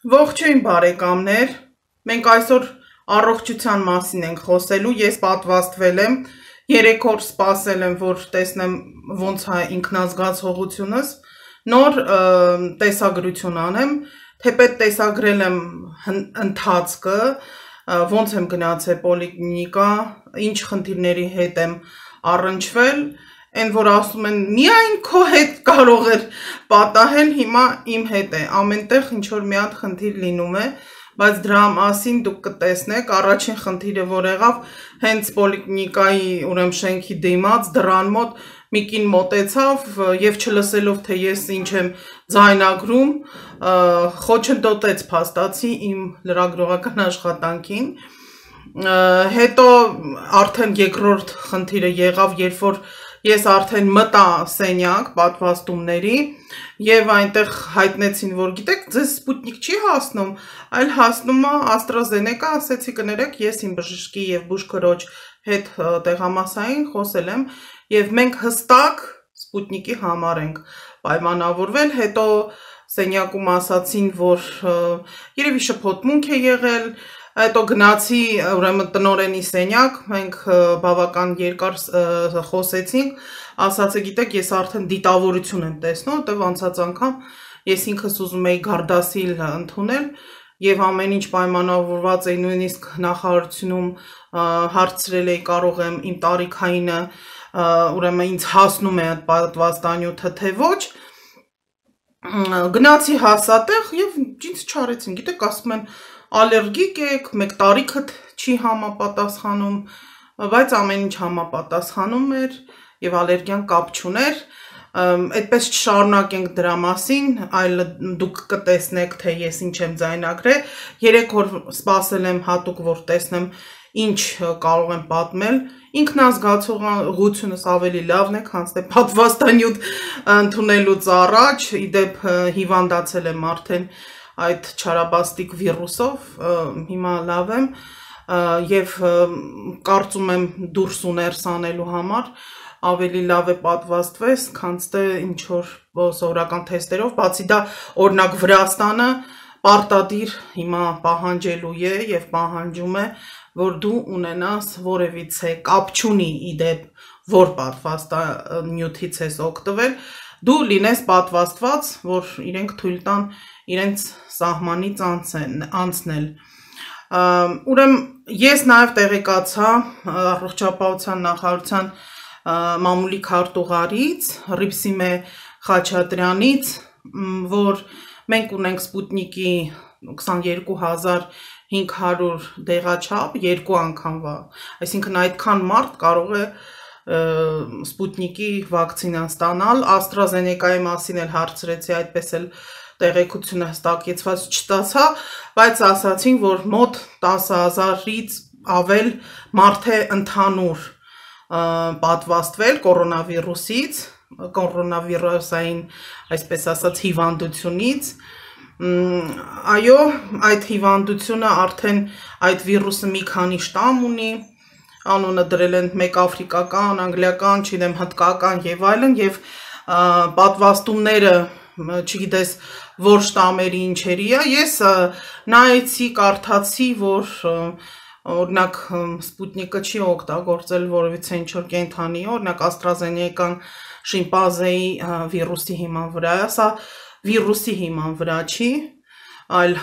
Ողջույն բարեկամներ, մենք այսօր առողջության մասին ենք խոսելու, ես պատվաստվել եմ, 3 օր սպասել եմ, որ տեսնեմ ոնց է ինքնազգացողությունս, նոր տեսագրություն անեմ, թեպետ տեսագրել եմ ընթացքը, ոնց եմ գնացել պոլիկլինիկա, ինչ խնդիրների հետ եմ առնչվել, Այն որ ասում են միայն քո հետ կարող էր պատահել, հիմա իմ հետ է, ամենտեղ ինչ որ մի հատ խնդիր լինում է, բայց դրա մասին դուք կտեսնեք, առաջին խնդիրը որ եղավ, հենց պոլիկլինիկայի ուրեմն շենքի դիմաց դռան մոտ մի կին մոտեցավ եւ չլսելով թե ես ինչ եմ ձայնագրում, խոչընդոտեց փաստացի իմ լրագրողական աշխատանքին, հետո արդեն երկրորդ խնդիրը եղավ, երբ որ Ես արդեն մտա սենյակ պատվաստումների եւ այնտեղ հայտնեցին, որ գիտեք, ձեզ սպուտնիկ չի հասնում, այլ հասնում է AstraZeneca, ասեցի կներեք, ես իմ բժշկի եւ բուժքրոջ հետ տեղամասային խոսել եմ եւ մենք հստակ սպուտնիկի համար ենք պայմանավորվել, հետո սենյակում ասացին, որ երևի շփոթմունք է եղել Հետո գնացի ուրեմն տնորենի սենյակ, մենք բավական երկար խոսեցինք, ասացի գիտեք, ես արդեն դիտավորություն եմ տեսնում, որտեղ անցած անգամ ես ինքս ուզում էի գարդասիլ ընդունել եւ ամեն ինչ պայմանավորված էի նույնիսկ նախարարությունում հարցրել էի կարող եմ իմ տարիքայինը ուրեմն ինձ հասնում է այդ պատվաստանյութը թե ոչ գնացի հասատեղ եւ ինձ չարեցին, գիտեք, ասում են ալերգիկ եք, մեկ տարիքդ չի համապատասխանում, բայց ամեն ինչ համապատասխանում էր եւ ալերգիան կապ չուներ, այդպես չշարունակենք դրա մասին, այլ դուք կտեսնեք, թե ես ինչ եմ ձայնագրել, 3 օր սպասել եմ հատուկ, որ տեսնեմ ինչ կարող եմ պատմել, ինքնազգացողությունս ավելի լավն է, քան թե պատվաստանյութ ընդունելուց առաջ, իդեպ հիվանդացել եմ արդեն այդ չարաբաստիկ վիրուսով, հիմա լավ եմ եւ կարծում եմ դուրս ու ներս անելու համար ավելի լավ է պատվաստվես, քան թե ինչ որ սովորական թեստերով, բացի դա օրինակ Վրաստանը պարտադիր հիմա պահանջելու է եւ պահանջում է, որ դու ունենաս որևիցե կապ չունի իդեպ, որ պատվաստանյութից ես օգտվել, դու լինես պատվաստված, որ իրենք թույլ տան իրենց սահմանից անցնել։ Ուրեմն ես նաև տեղեկացա առողջապահության նախարարության մամուլի քարտուղարից Ռիփսիմե Խաչատրյանից, որ մենք ունենք Սպուտնիկի 22500 դեղաչափ երկու անգամվա, այսինքն այդքան մարդ կարող է Սպուտնիկի վակցինան ստանալ, AstraZeneca-ի մասին էլ հարցրեցի, այդպես էլ տեղեկությունը հստակեցված չստացա, բայց ասացին, որ մոտ 10,000-ից ավել մարդ է ընդհանուր պատվաստվել կորոնավիրուսից, կորոնավիրուսային, այսպես ասած, հիվանդությունից, այո, այդ հիվանդությունը արդեն այդ վիրուսը մի քանի շտամ ունի, անունը դրել են մեկ աֆրիկական, անգլիական, չգիտեմ, հնդկական եւ այլն եւ պատվաստումները չգիտես որ շտամերի ինչերի է, ես նայեցի, կարդացի, որ օրինակ Սպուտնիկը չի օգտագործել որևիցե ինչ-որ կենդանի, օրինակ AstraZeneca-ն շիմպանզեի վիրուսի հիման վրա է, սա վիրուսի հիման վրա չի, այլ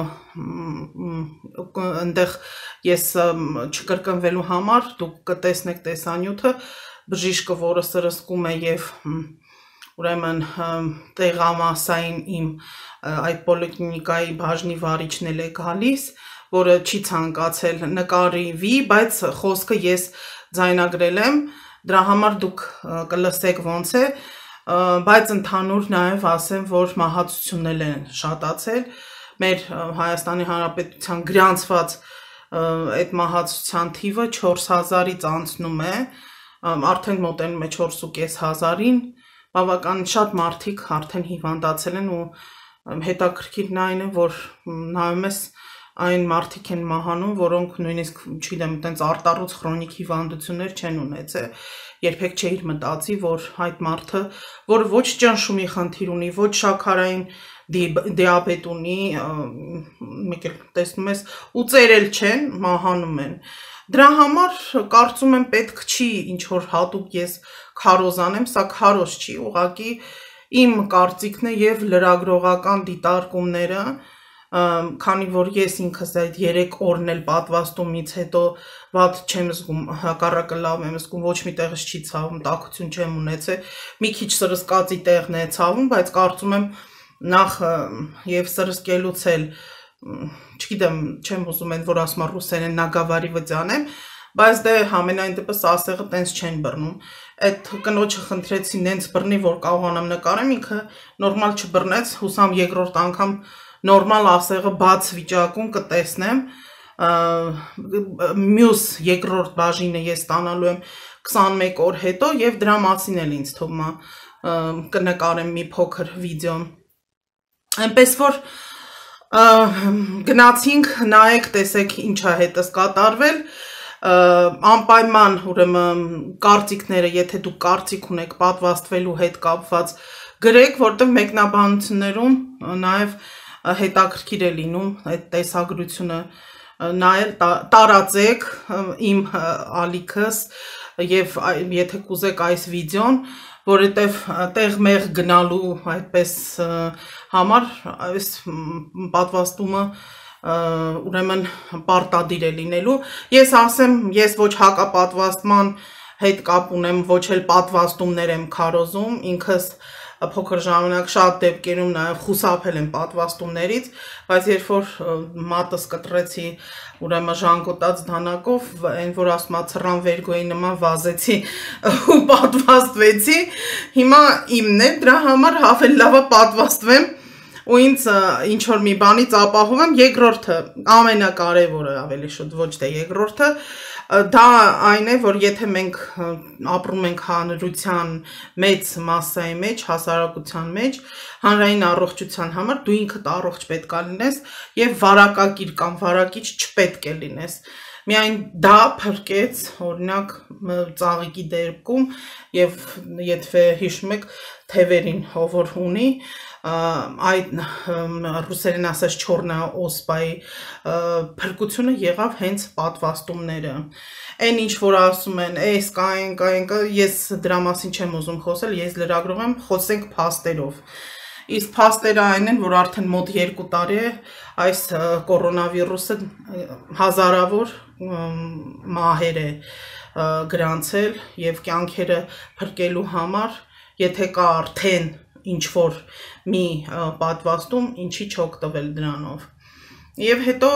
այնտեղ ես չկրկնվելու համար դուք կտեսնեք տեսանյութը, բժիշկը, որը սրսկում է եւ ուրեմն տեղամասային իմ այդ պոլիկլինիկայի բաժնի վարիչն էլ է գալիս, որը չի ցանկացել նկարիվի, բայց խոսքը ես ձայնագրել եմ, դրա համար դուք կլսեք ոնց է, բայց ընդհանուր նաև ասեմ, որ մահացություններ են շատացել, մեր Հայաստանի Հանրապետության գրանցված այդ մահացության թիվը 4000-ից անցնում է, արդեն մոտենում է 4500-ին, բավական շատ մարդիկ արդեն հիվանդացել են ու հետաքրքիրն այն է, որ նայում ես այն մարդիկ են մահանում, որոնք նույնիսկ, չգիտեմ, այտենց արտառոց քրոնիկ հիվանդություններ չեն ունեցել, երբեք չէիր մտածի, որ այդ մարդը, որ ոչ ճնշումի խնդիր ունի, ոչ շաքարային դիաբետ ունի, մեկ էլ տեսնում ես ու ծերել չեն, մահանում են։ Դրա համար կարծում եմ պետք չի ինչ որ հատուկ ես քարոզանեմ, սա քարոզ չի, ուղղակի իմ կարծիքն է եւ լրագրողական դիտարկումները, քանի որ ես ինքս այդ 3 օրն էլ պատվաստումից հետո ված չեմ զգում, հակառակը լավ եմ զգում, ոչ մի տեղից չի ցավում, տաքություն չեմ ունեցել, մի քիչ սրսկածի տեղն է ցավում, բայց կարծում եմ նախ եւ սրսկելուց էլ չգիտեմ, չեմ ուզում են որ ասում ռուսերեն նագավարիվը ձանեմ, բայց դե համենայն դեպս ասեղը տենց չեն բռնում։ Այդ կնոջը խնդրեցի նենց բռնի, որ կարողանամ նկարեմ, ինքը նորմալ չբռնեց, հուսամ երկրորդ անգամ նորմալ ասեղը բաց վիճակում կտեսնեմ։ Մյուս երկրորդ բաժինը ես ստանալու եմ 21 օր հետո եւ դրա մասին էլ ինձ թվում է կնկարեմ մի փոքր վիդեո։ Այնպես որ գնացինք, նայեք, տեսեք ինչա հետս կատարվել, անպայման ուրեմն կարծիքները, եթե դուք կարծիք ունեք պատվաստվելու հետ կապված, գրեք, որտեղ մեկնաբանություններում նաև հետաքրքիր է լինում այդ տեսագրությունը նայել, տարածեք իմ ալիքս եւ եթե կուզեք այս վիդեոն, որովհետև տեղ-մեղ գնալու այդպես համար այս պատվաստումը ուրեմն պարտադիր է լինելու։ Ես ասեմ, ես ոչ հակապատվաստման հետ կապ ունեմ, ոչ էլ պատվաստումներ եմ քարոզում, ինքս փոքր ժամանակ շատ դեպքերում նաև խուսափել եմ պատվաստումներից, բայց երբ որ մատս կտրեցի ուրեմն ժանգոտած դանակով, այն որ ասում է ցռան վերգոյի նման վազեցի ու պատվաստվեցի, հիմա իմն է, դրա համար հավել լավա պատվաստվեմ ու ինձ ինչ որ մի բանից ապահովեմ, երկրորդը, ամենակարևորը ավելի շուտ ոչ թե երկրորդը, դա այն է, որ եթե մենք ապրում ենք հանրության մեծ մասսայի մեջ, հասարակության մեջ, հանրային առողջության համար դու ինքդ առողջ պետք է լինես եւ վարակակիր կամ վարակիչ չպետք է լինես։ Միայն դա փրկեց, օրինակ, ծաղիկի դեպքում եւ եթե հիշում եք թևերին հովոր ունի, այդ ռուսերեն ասած չորնա օսպայի փրկությունը եղավ հենց պատվաստումները։ Այն ինչ որ ասում են, էս կային, ես դրա մասին չեմ ուզում խոսել, ես լրագրող եմ, խոսենք փաստերով։ Իսկ փաստերը այն են, որ արդեն մոտ 2 տարի է այս կորոնավիրուսը հազարավոր մահեր է գրանցել եւ կյանքերը փրկելու համար, եթե կա արդեն ինչ որ մի պատվաստում, ինչի չօգտվել դրանով։ Եվ հետո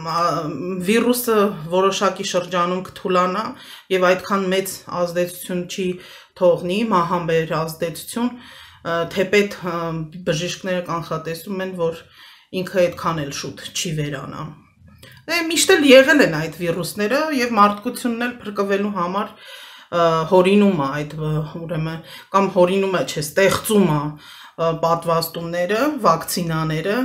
վիրուսը որոշակի շրջանում կթուլանա եւ այդքան մեծ ազդեցություն չի թողնի, մահամբեր ազդեցություն, թեպետ բժիշկները կանխատեսում են, որ ինքը այդքան էլ շուտ չի վերանա։ Միշտ էլ եղել են այդ վիրուսները եւ մարդկությունն էլ փրկվելու համար հորինում է այդ ուրեմն կամ հորինում է, չէ, ստեղծում է պատվաստումները, վակցինաները,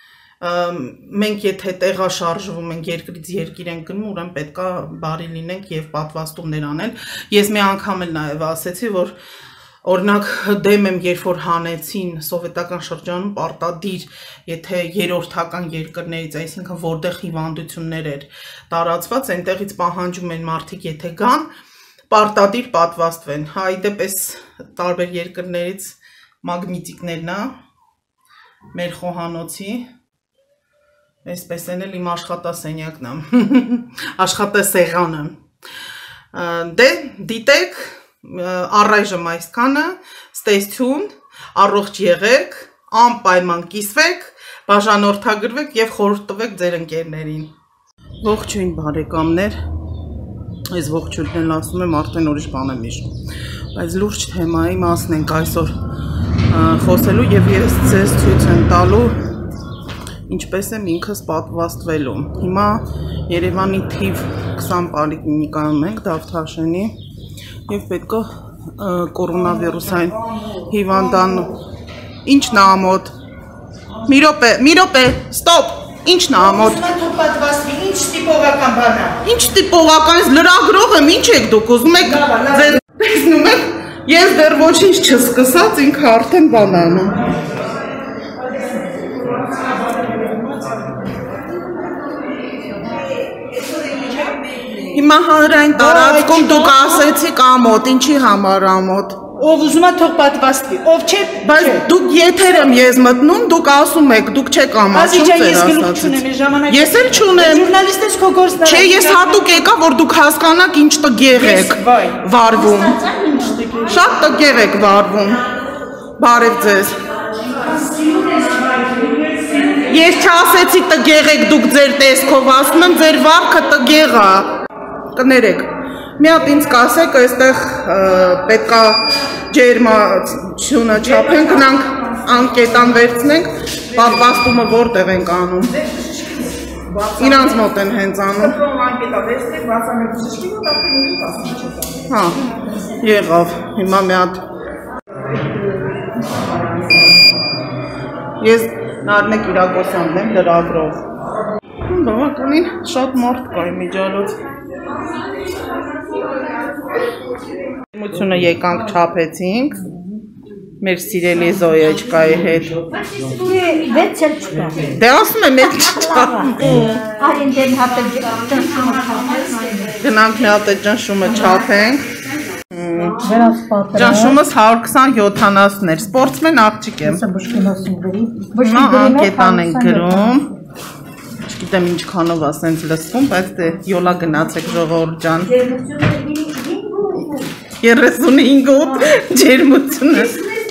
մենք եթե տեղաշարժվում ենք երկրից երկիր ենք գնում, ուրեմն պետքա բարի լինենք եւ պատվաստումներ անել։ Ես մի անգամ էլ նաեւ ասեցի, որ օրինակ դեմ եմ, երբ որ հանեցին սովետական շրջանում պարտադիր, եթե երրորդական երկրներից, այսինքն որտեղ հիվանդություններ էր տարածված, այնտեղից պահանջում են մարդիկ, եթե գան, պարտադիր պատվաստվեն։ Հայ դեպս տարբեր երկրներից մագնիտիկներն է, մեր խոհանոցի, այսպես են էլ իմ աշխատասենյակն է, աշխատասեղանը։ Դե դիտեք, առայժմ այսքանը, stay tuned, առողջ եղեք, անպայման կիսվեք, բաժանորդագրվեք եւ խորհուրդ տվեք ձեր ընկերներին։ Ողջույն բարեկամներ, այս ողջույնն էլ ասում եմ, արդեն ուրիշ բան եմ հիշում, բայց լուրջ թեմայի մասն ենք այսօր խոսելու եւ ես ձեզ ցույց եմ տալու ինչպես եմ ինքս պատվաստվելու։ Հիմա Երևանի թիվ 20 պոլիկլինիկայում ենք Դավթաշենի եւ պետք է կորոնավիրուսային հիվանդան ինչն է ամոթ։ Մի րոպե, ստոպ։ Ինչն է ամոթ։ Պատվաստվի, ինչ տիպովական բան է։ Ինչ տիպովական, լրագրող եմ, ինչ եք դուք ուզում եք։ Տեսնում եք, ես դեռ ոչինչ չսկսած, ինքը արդեն բան անում։ Հիմա հանրային տարածքում դուք ասեցիք ամոթ, ինչի համար ամոթ։ Ով ուզում է թող պատվաստվի, ով չէ։ Բայց դուք եթեր եմ ես մտնում, դուք ասում եք, դուք չեք ամաչում ձեր ասացից։ Ես էլ չունեմ։ Ժուրնալիստ ես քո գործն Չէ, ես հատուկ եկա, որ դուք հասկանաք ինչ տգեղ եք վարվում։ Շատ տգեղ եք վարվում։ Բարև ձեզ։ Ես չասեցի տգեղ եք դուք ձեր տեսքով, ասում եմ ձեր վարքը տգեղ է։ Կներեք։ Մի հատ ինձ կասեք, այստեղ պետքա ջերմությունը չափենք, գնանք անկետան վերցնենք, պատվաստումը որտեղ ենք անում։ Իրանց մոտ են հենց անում։ Հա, եղավ, հիմա մի հատ։ Ես Նարնե Կիրակոսյանն եմ, լրագրող։ Բավականին շատ մարդ կա իմիջիալոց։ Ջերմությունը եկանք չափեցինք, մեր սիրելի Զոյեչկայի հետ։ Վեց էլ չկա։ Դե ասում եմ էլ չչափ։ Արին դեմ հատը ճնշումը չափենք։ Գնանք մի հատ ճնշումը չափենք։ Ճնշումս 120-70-ներ, սպորտսմեն աղջիկ եմ։ Հիմա անկետան ենք գրում։ Չգիտեմ ինչքանով է սենց լսվում, բայց դե յոլա գնացեք ժողովուրդ ջան։ 35 ջերմությունը։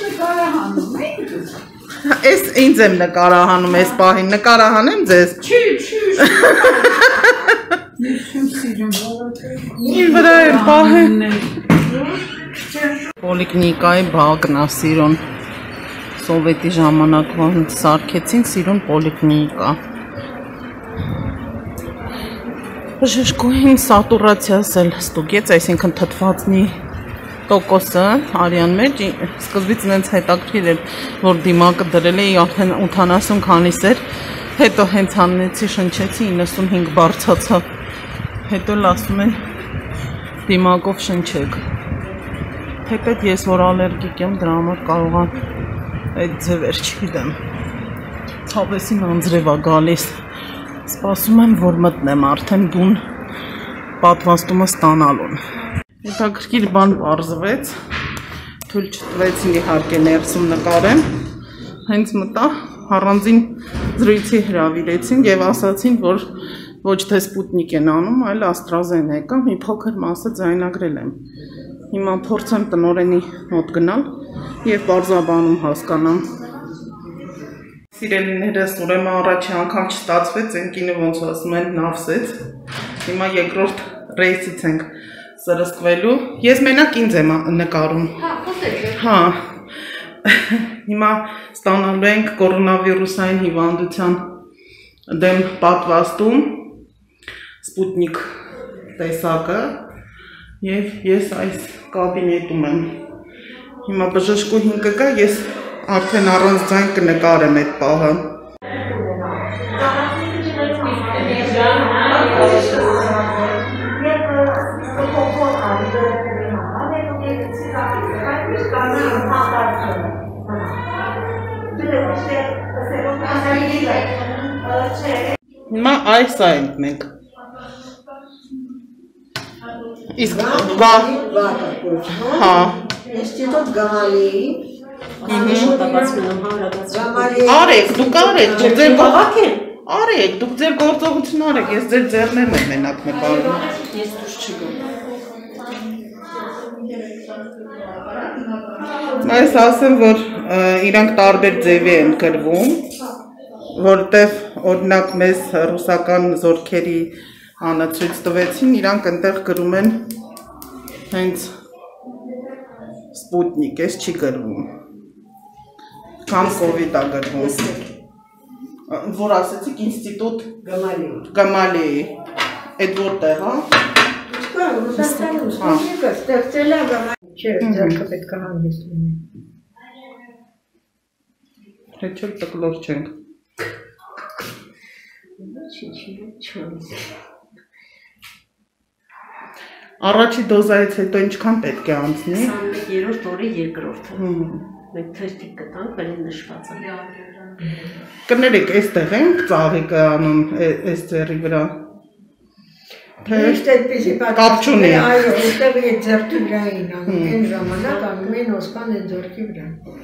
Ես ինձ եմ նկարահանում այս պահին, նկարահանեմ ձեզ։ Իմ վրա եմ պահեն։ Պոլիկլինիկայի բակն է Սիրուն։ Սովետի ժամանակվա սարքեցին Սիրուն պոլիկլինիկա։ Բժշկուհին սատուրացիաս էլ ստուգեց, այսինքն թթվածնի տոկոսը արյան մեջ սկզբից ինձ հետաքրքիր էր, որ դիմակը դրել էի արդեն 80 քանիս էր, հետո հենց հանեցի, շնչեցի 95 բարձացավ, հետո ասում են դիմակով շնչեք, թեպետ ես որ ալերգիկ եմ, դրա համար կարող եմ այդ ձևեր չգիտեմ, ցավեսին անձրև է գալիս, սպասում եմ, որ մտնեմ արդեն բուն պատվաստումը ստանալուն։ Հետաքրքիր բան պարզվեց, թույլ չտվեցին իհարկե ներսում նկարեմ, հենց մտա առանձին զրույցի հրավիրեցին և ասացին, որ ոչ թե Սպուտնիկ են անում, այլ AstraZeneca, մի փոքր մասը ձայնագրել եմ։ Հիմա փորձեմ տնօրենի մոտ գնալ և պարզաբանում հասկանամ։ Սիրելիներս, ուրեմն առաջի անգամ չստացվեց, այն կինը ոնց ասում են նավսեց, հիմա երկրորդ ռեյսից ենք սրսկվելու, ես մենակ ինձ եմ նկարում, հա, հիմա ստանալու ենք կորոնավիրուսային հիվանդության դեմ պատվաստում, Սպուտնիկ տեսակը և ես այս կաբինետում եմ, հիմա բժշկուհին կգա, ես արդեն առանց ձայն կնկարեմ այդ պահը։ Հիմա այս ենք մենք։ Իսկ հա Ինստիտուտ Գամալիի Արեք, դուք արեք, ձեր բավական արեք, դուք ձեր գործողություն արեք, ես ձեր ձեռներն եմ մենակ նկարում։ Ես դուրս չգամ։ Այս ասեմ, որ իրանք տարբեր ձևի են գրվում, որտև օրինակ մեզ ռուսական զորքերի անցույց տվեցին, իրանք այնտեղ գրում են հենց Սպուտնիկ, ես չի գրվում։ Կամ կովիդ է գրվում։ Որ ասեցիք ինստիտուտ Գամալիի։ Այդ որտեղ, հա։ Ստեղծել է Գամալիի, չէ, ձեռքը պետք է հանդես լինի։ Հետ չել տկլոր չենք։ Առաջի դոզայից հետո ինչքան պետք է անցնի։ 21-րդ օրը երկրորդը։ Մենք թերթիկ կտանք, վրան նշված է։ Կներեք, այստեղ ենք ծաղիկը անում այս ձեռի վրա։ Միշտ այդպեսի չունի։ Այո, այդտեղ այդ ձեռքի վրա էին անում, այն ժամանակ անում էին ոսկան այդ ձեռքի վրա։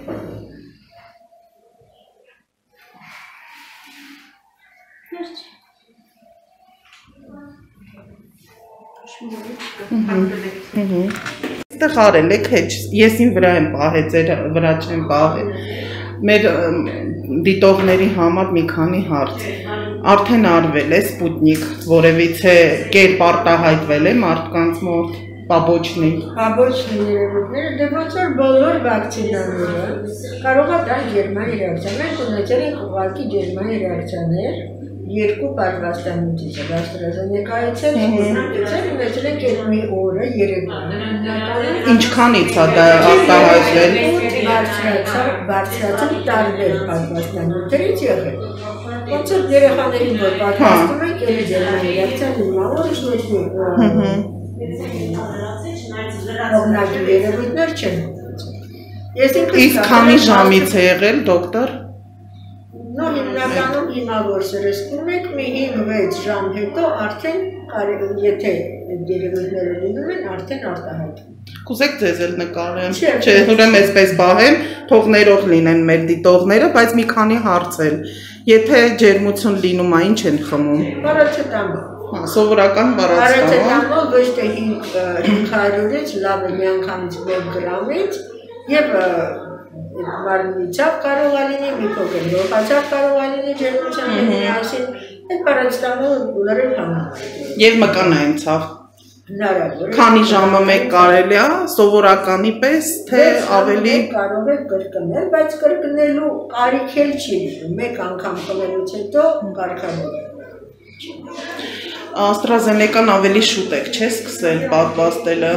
Այստեղ արել եք հեչ, ես իմ վրա եմ պահել, ձեր վրա չեմ պահել։ Մեր դիտողների համար մի քանի հարց։ Արդեն արվել է Սպուտնիկ, որևիցե կերպ արտահայտվել է մարդկանց մոտ, պաբոչնի։ Պաբոչնի երևույթները, դե ոնց որ բոլոր վակցինաները կարող է տալ ջերմային ռեակցիա։ Մենք ունեցել ենք ուղղակի ջերմային ռեակցիաներ, երկու պատվաստանյութից է AstraZeneca-ից էլ, Sputnik-ից էլ ունեցել ենք այդ մի օրը երևույթ։ Ինչքանից է դա արտահայտվել։ Բարձրացավ տարբեր պատվաստանյութերից եղել։ Ոնց որ երեխաներին որ պատվաստում ենք, էլի ջերմային ռեակցիա նույնավոր շնորհիվ Օրինակի երևույթներ չեն։ Իսկ քանի ժամից է եղել, դոկտոր։ Նո, հիմնականում հիմա որ սրսկում եք, մի 5-6 ժամ հետո արդեն եթե երևույթները լինում են, արդեն արտահայտվում։ Կուզեք ձեզ էլ նկարեմ։ Չէ, ուրեմն այսպես բահեմ, թող ներող լինեն մեր դիտողները, բայց մի քանի հարց էլ։ Եթե ջերմություն լինում է, ինչ են խմում։ Պարացետամոլ։ Սովորական Պարացետամոլ ոչ թե 500-ից լավ է միանգամից 1 գրամից եւ մարմնիցավ կարող է լինի, մի փոքր լոփացավ կարող է լինի ջերմության հետ միասին, այդ պարացետամոլը բոլորը հանում։ Եվ մկանային ցավ։ Հնարավոր է։ Քանի ժամը մեկ կարելի է, սովորականի պես, թե ավելի կարող է կրկնել, բայց կրկնելու կարիք էլ չի լինում, մեկ անգամ խմելուց հետո կարգավոր է։ AstraZeneca-ն ավելի շուտ եք, չէ՞ սկսել պատվաստելը։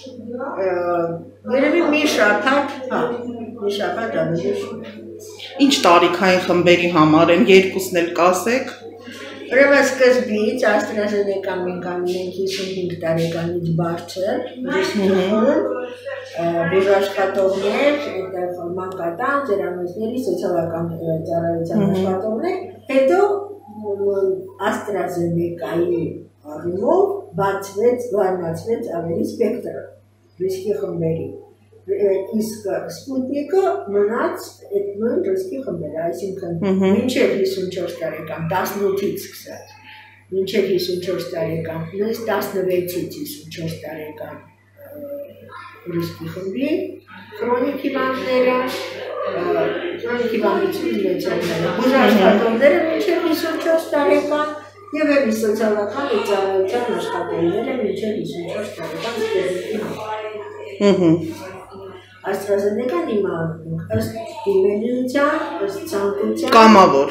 Երևի մի շաբաթ, մի շաբաթ ավելի շուտ։ Ինչ տարիքային խմբերի համար են, երկուսն էլ կասեք։ Ուրեմն սկզբից AstraZeneca-ն մենք անում ենք 55 տարեկանից բարձր, բուժաշխատողներ, այդտեղ մանկատան, ծերանոցների, սոցիալական ծառայության աշխատողներ, հետո AstraZeneca-ի առումով բացվեց ավելի սպեկտրը ռիսկի խմբերի, իսկ Sputnik-ը մնաց այդ նույն ռիսկի խմբերը, այսինքն մինչև 54 տարեկան, 18-ից սկսած, մինչև 54 տարեկան, նույնիսկ 16-ից 54 տարեկան ռիսկի խմբի, քրոնիկ հիվանդները, քրոնիկ հիվանդություն ունեցողները, բուժաշխատողները մինչև 54 տարեկան եւ այլ սոցիալական ու ծառայության աշխատողները մինչև 54 տարեկան սպեկտրի համար։ AstraZeneca-ն հիմա ըստ դիմելիության, ըստ ցանկության Կամավոր։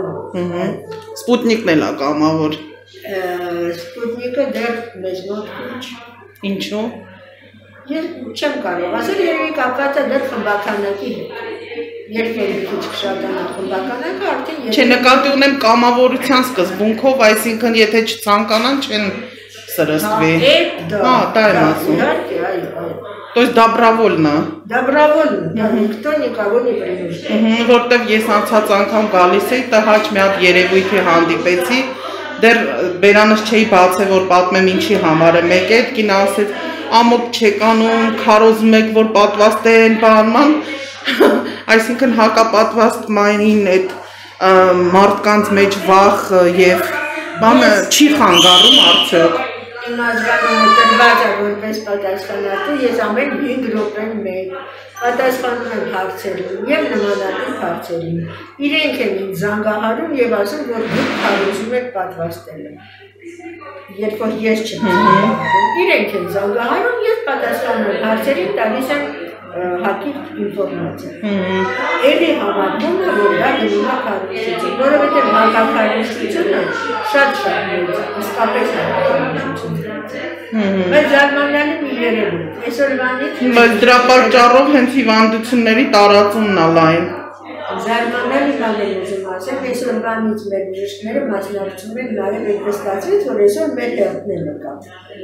Sputnik-ն էլ է կամավոր։ Sputnik-ը դեռ մեզ մոտ ոչ։ Ինչու՞։ Ես չեմ կարող ասել, երևի կապված է դեռ խմբականակի հետ։ Երբ մի քիչ կշատանա խմբականակը, արդեն Չէ, նկատի ունեմ կամավորության սկզբունքով, այսինքն եթե չցանկանան, չեն սրսկվի։ Դա եմ ասում։ То есть добровольно. Добровольно, никто никого не принуждает. Որտեվ ես անցած անգամ գալիս էի, տհաճ մի հատ երևույթի հանդիպեցի, դեռ բերանս չէի բացել, որ պատմեմ ինչի համար է, մեկ այդ կինը ասեց, ամոթ չեք անում, քարոզում եք, որ պատվաստեն բանման, այսինքն հակապատվաստմանին այդ մարդկանց մեջ վախ եւ բանը չի խանգարում արդյոք։ Իմ ազգանունը տրված է որպես պատասխանատու, ես ամեն 5 րոպեն մեկ պատասխանում եմ հարցերին եւ նմանատիպ հարցերին։ Իրենք են ինձ զանգահարում եւ ասում, որ դուք քարոզում եք պատվաստելը։ Երբ որ ես չեմ զանգահարում, իրենք են զանգահարում եւ պատասխանում եմ հարցերին, տալիս եմ հակի ինֆորմացիա։ Էլի հավատում է, որ դա գնում է քարոզություն, որովհետեւ հակաքարոզությունը շատ մեծ է, իսկապես հակաքարոզություն։ Բայց զարմանալի մի երևույթ։ Այսօրվանից Բայց դրա պատճառով հենց հիվանդությունների տարածումն է լայն։ Զարմանալի բան եմ ուզում ասել, այսօրվանից մեր բժիշկները մասնակցում են նաև այդպես ստացվեց, որ այսօր մեր հերթները կա։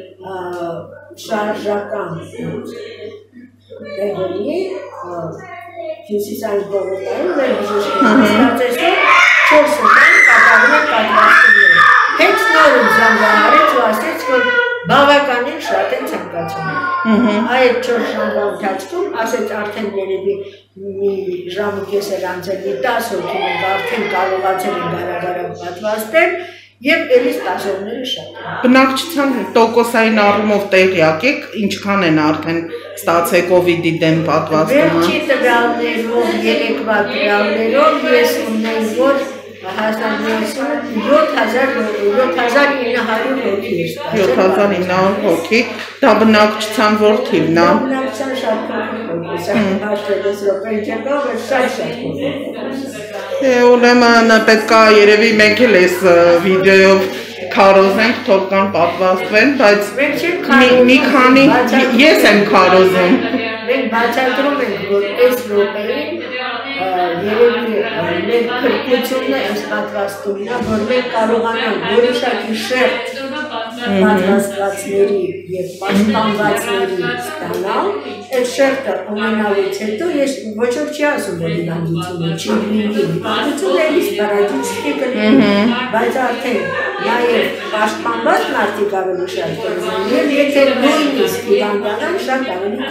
Շարժական տեղերի հյուսիսային բողոքային մեր բժիշկները ստացեց, որ 4 օր կատարում են պատվաստումներ։ Հենց նորից զանգահարեց ու ասեց, բանին շատ են ցանկացնում։ Այդ 4 ժամվա ընթացքում ասեց արդեն երևի մի ժամ ու կես էր անցել, 10 հոգի մենք արդեն կարողացել են գարագարակ պատվաստել եւ էլի ստաժողները շատ են։ Բնակչության տոկոսային առումով տեղյակ եք, ինչքան են արդեն ստացել COVID-ի դեմ պատվաստումը։ Վերջի տվյալներով, երեկվա տվյալներով ես ունեմ, որ հասանելիությունը 7900 հոգի է ստացել։ 7900 հոգի, դա բնակչության որ թիվն է։ Բնակչության շատ փոքր հաշվելիս րոպեն չկա, բայց շատ փոքր։ Ուրեմն պետք է երևի մենք էլ այս վիդեոյով քարոզենք, թող կան պատվաստվեն, բայց մի քանի ես եմ քարոզում։ Մենք բացատրում ենք, որ այս րոպեին երևի մեր քրտությունը այս պատվաստումն է, որ մենք կարողանանք որոշակի շերտ պատվաստվածների և պաշտպանվածների ստանալ, այդ շերտը ունենալուց հետո ես ոչ որ չի ասում, որ հիվանդությունը չի լինի, հիվանդությունը էլիս պարաջիչի կլինի, բայց արդեն նաև պաշտպանված մարդիկ ավելի շատ կլինեն, և եթե նույնիսկ հիվանդանան շատ ավելի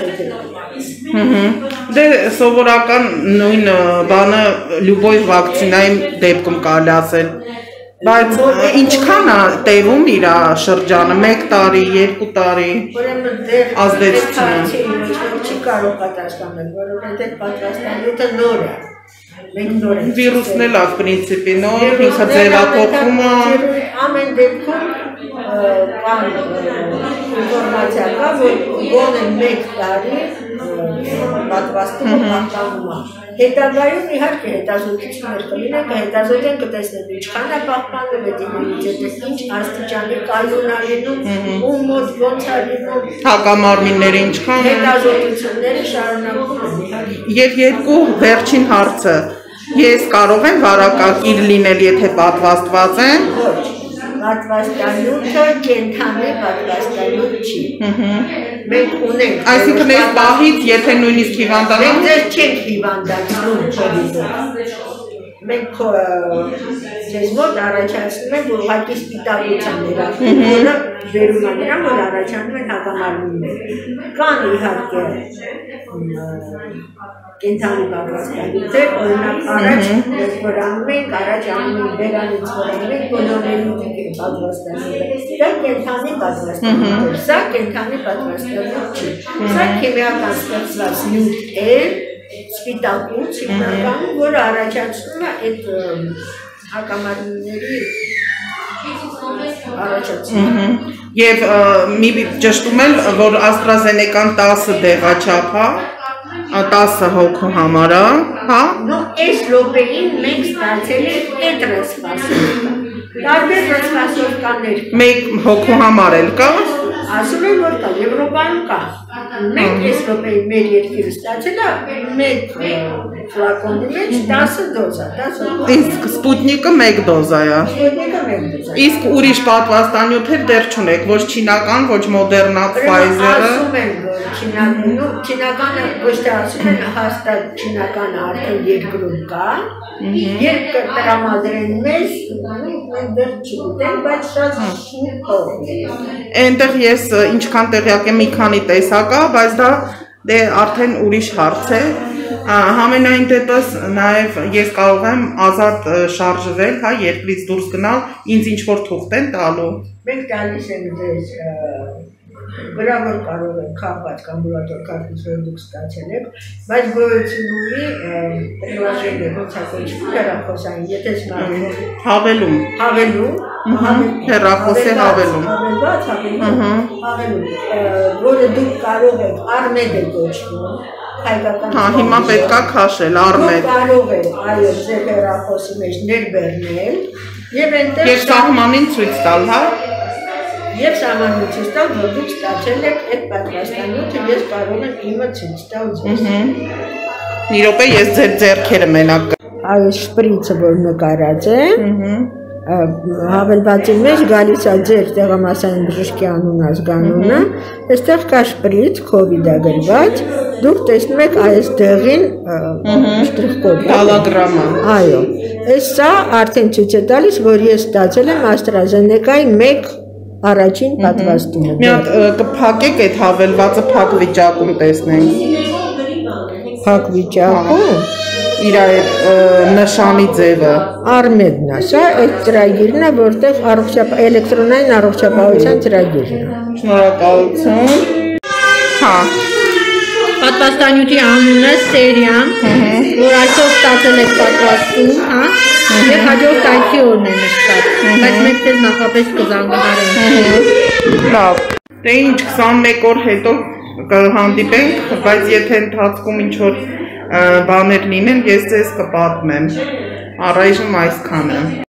թեթև։ Դե սովորական նույն բանը լյուբոյ վակցինայի դեպքում կարելի ասել, բայց ինչքան է տևում իր շրջանը, 1 տարի, 2 տարի ազդեցությունը։ Չի կարող պատասխանել, որովհետև պատվաստանյութը նոր է։ Մենք նոր ենք։ Վիրուսն էլ է պրինցիպի նոր, ինքը ձևափոխվում է։ Ամեն դեպքում կան ինֆորմացիա կա, որ գոնե 1 տարի պատվաստումը պահպանվում է։ Հետագայում իհարկե հետազոտություններ կլինեն, կհետազոտեն, կտեսնեն ինչքան է պահպանվում, ինչ աստիճանի կայուն է լինում, ում մոտ ոնց է լինում, Հակամարմինները ինչքան են։ հետազոտությունները շարունակվում են։ Եվ երկու վերջին հարցը, ես կարող եմ վարակակիր լինել, եթե պատվաստված եմ։ Ոչ, պատվաստանյութը կենդանի պատվաստանյութ չի։ Մենք ունենք։ Այսինքն այս պահից, եթե նույնիսկ հիվանդանան։ Մենք ձեզ չենք հիվանդացնում COVID-ով։ Մենք ձեզ մոտ առաջացնում ենք ուղղակի սպիտակության ներառում, որը վերում է նրան, որ առաջանում են հակամարմիններ։ Կան իհարկե կենդանի պատվաստանյութեր, օրինակ առաջ որ անում ենք, առաջ անում ենք բերանից որ անում ենք, բոլորների պատվաստանյութը։ Դա կենդանի պատվաստանյութ է, սա կենդանի պատվաստանյութ չի։ Սա քիմիական ստեղծված նյութ է, սպիտակուց հիմնականում, որը առաջացնում է այդ հակամարմինների առաջացումը։ Եվ մի ճշտում եմ, որ AstraZeneca-ն 10 դեղաչափ է, 10 հոգու համար է, հա։ Նո, այս րոպեին մենք ստացել ենք այդ ռեսպասովկա։ Տարբեր ռեսպասովկաներ։ 1 հոգու համար էլ կա։ Ասում են, որ կա, Եվրոպայում կա։ Մենք այս րոպեին մեր երկիրը ստացել է 1 ֆլակոնի մեջ 10 դոզա, 10 հոգու։ Իսկ Սպուտնիկը 1 դոզա է։ Սպուտնիկը 1 դոզա։ Իսկ ուրիշ պատվաստանյութեր դեռ չունեք, ոչ չինական, ոչ Moderna, Pfizer-ը։ Ասում են, որ չինականը ոչ թե ասում են, հաստատ չինականը արդեն երկրում կա, երբ կտրամադրեն մեզ, մենք դեռ չգիտենք, բայց շատ շուտ։ Այնտեղ ես ինչքան տեղյակ եմ մի քանի տեսակ է, բայց դա դե արդեն ուրիշ հարց է։ Համենայն դեպս նաև ես կարող եմ ազատ շարժվել, հա, երկրից դուրս գնալ, ինձ ինչ-որ թուղթ են տալու։ Մենք տալիս ենք ձեզ վրա որ կարող են քաղված ամբուլատոր կարգից որ դուք ստացել եք, բայց գոյություն ունի приложение, ոնց է կոչվում հեռախոսային, եթե հավելում, հեռախոսի հավելում, որը դուք կարող եք Armed է կոչվում, հայկական։ Հա, հիմա պետքա քաշել Armed։ Դուք կարող եք այո ձեր հեռախոսի մեջ ներբեռնել եւ այնտեղ Եվ սահմանին ցույց տալ, հա։ Եվ սահմանություն տալ, որ դուք ստացել եք այդ պատվաստանյութը, ես կարող եմ իմը ցույց տալ ձեզ։ Մի րոպե, ես ձեր ձեռքերը մենակ։ Այս շպրիցը, որ նկարած է, հավելվածի մեջ գալիս է ձեր տեղամասային բժշկի անուն ազգանունը, այստեղ կա շպրից, COVID-ը գրված, դուք տեսնում եք այս դեղին շտրիխկոդ։ Հոլոգրամը։ Այո, այս սա արդեն ցույց է տալիս, որ ես ստացել եմ AstraZeneca-ի 1 առաջին պատվաստումը։ Մի հատ կփակեք այդ հավելվածը փակ վիճակում տեսնենք։ Փակ վիճակում Իր այդ նշանի ձևը։ Արմեդն է, սա այդ ծրագիրն է, որտեղ էլեկտրոնային առողջապահության ծրագիրն է։ Շնորհակալություն։ Հա։ Պատվաստանյութի անունը Սերիան, որ այսօր ստացել եք պատվաստում, հա, եւ հաջորդ այցի օրն է նշված, բայց մենք ձեզ նախապես կզանգահարենք։ Լավ։ Դե ինչ 21 օր հետո կհանդիպենք, բայց եթե ընթացքում ինչ որ բաներ լինեն, ես ձեզ կպատմեմ։ Առայժմ այսքանը։